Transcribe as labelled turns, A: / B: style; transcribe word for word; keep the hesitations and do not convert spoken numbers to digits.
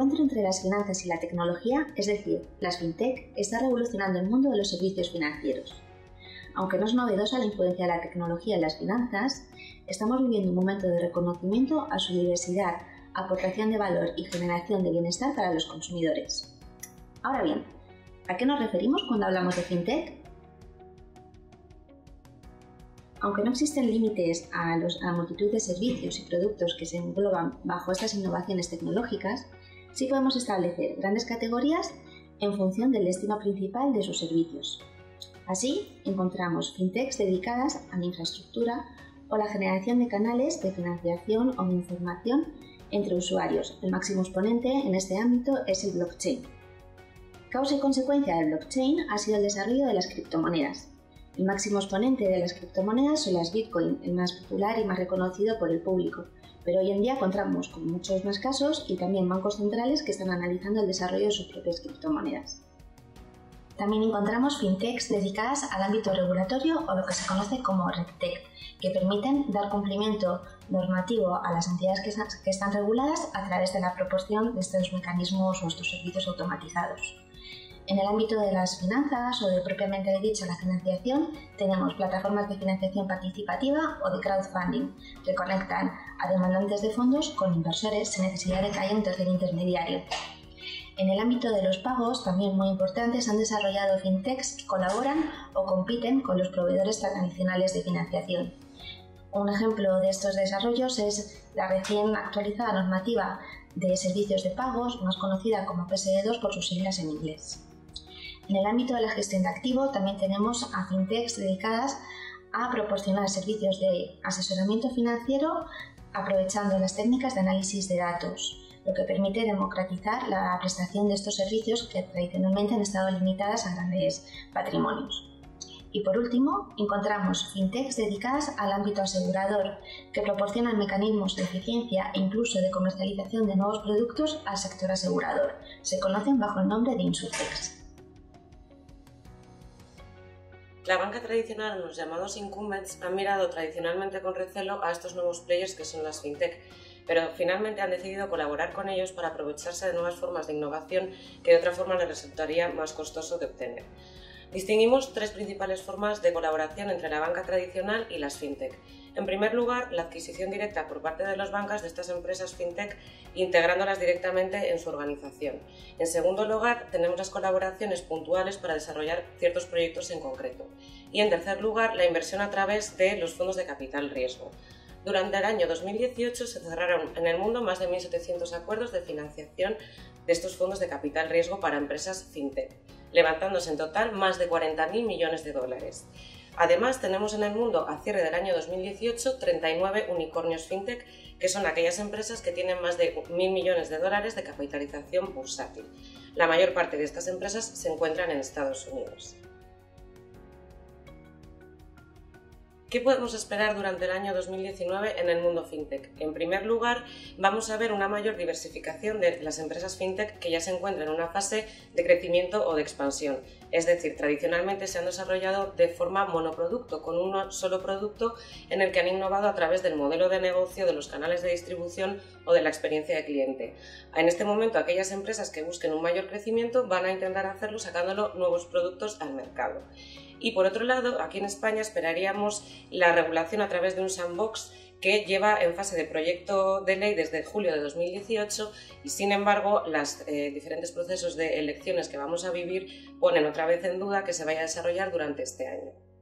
A: encuentro entre las finanzas y la tecnología, es decir, las fintech, está revolucionando el mundo de los servicios financieros. Aunque no es novedosa la influencia de la tecnología en las finanzas, estamos viviendo un momento de reconocimiento a su diversidad, aportación de valor y generación de bienestar para los consumidores. Ahora bien, ¿a qué nos referimos cuando hablamos de fintech? Aunque no existen límites a, los, a la multitud de servicios y productos que se engloban bajo estas innovaciones tecnológicas, sí podemos establecer grandes categorías en función del destino principal de sus servicios. Así, encontramos fintechs dedicadas a la infraestructura o la generación de canales de financiación o de información entre usuarios. El máximo exponente en este ámbito es el blockchain. Causa y consecuencia del blockchain ha sido el desarrollo de las criptomonedas. El máximo exponente de las criptomonedas son las Bitcoin, el más popular y más reconocido por el público, pero hoy en día contamos con muchos más casos y también bancos centrales que están analizando el desarrollo de sus propias criptomonedas. También encontramos fintechs dedicadas al ámbito regulatorio o lo que se conoce como RegTech, que permiten dar cumplimiento normativo a las entidades que están reguladas a través de la proporción de estos mecanismos o estos servicios automatizados. En el ámbito de las finanzas o de propiamente dicha la financiación, tenemos plataformas de financiación participativa o de crowdfunding que conectan a demandantes de fondos con inversores sin necesidad de que haya un tercer intermediario. En el ámbito de los pagos, también muy importantes, han desarrollado fintechs que colaboran o compiten con los proveedores tradicionales de financiación. Un ejemplo de estos desarrollos es la recién actualizada normativa de servicios de pagos, más conocida como P S D dos por sus siglas en inglés. En el ámbito de la gestión de activos también tenemos a fintechs dedicadas a proporcionar servicios de asesoramiento financiero aprovechando las técnicas de análisis de datos, lo que permite democratizar la prestación de estos servicios que tradicionalmente han estado limitadas a grandes patrimonios. Y por último, encontramos fintechs dedicadas al ámbito asegurador, que proporcionan mecanismos de eficiencia e incluso de comercialización de nuevos productos al sector asegurador. Se conocen bajo el nombre de insurtechs.
B: La banca tradicional, los llamados incumbents, han mirado tradicionalmente con recelo a estos nuevos players que son las fintech, pero finalmente han decidido colaborar con ellos para aprovecharse de nuevas formas de innovación que de otra forma les resultaría más costoso de obtener. Distinguimos tres principales formas de colaboración entre la banca tradicional y las fintech. En primer lugar, la adquisición directa por parte de las bancas de estas empresas fintech, integrándolas directamente en su organización. En segundo lugar, tenemos las colaboraciones puntuales para desarrollar ciertos proyectos en concreto. Y en tercer lugar, la inversión a través de los fondos de capital riesgo. Durante el año dos mil dieciocho se cerraron en el mundo más de mil setecientos acuerdos de financiación de estos fondos de capital riesgo para empresas fintech, levantándose en total más de cuarenta mil millones de dólares. Además, tenemos en el mundo, a cierre del año dos mil dieciocho, treinta y nueve unicornios fintech, que son aquellas empresas que tienen más de mil millones de dólares de capitalización bursátil. La mayor parte de estas empresas se encuentran en Estados Unidos. ¿Qué podemos esperar durante el año dos mil diecinueve en el mundo fintech? En primer lugar, vamos a ver una mayor diversificación de las empresas fintech que ya se encuentran en una fase de crecimiento o de expansión. Es decir, tradicionalmente se han desarrollado de forma monoproducto, con un solo producto en el que han innovado a través del modelo de negocio, de los canales de distribución o de la experiencia de cliente. En este momento, aquellas empresas que busquen un mayor crecimiento van a intentar hacerlo sacándolo nuevos productos al mercado. Y por otro lado, aquí en España esperaríamos la regulación a través de un sandbox que lleva en fase de proyecto de ley desde julio de dos mil dieciocho y, sin embargo, los eh, diferentes procesos de elecciones que vamos a vivir ponen otra vez en duda que se vaya a desarrollar durante este año.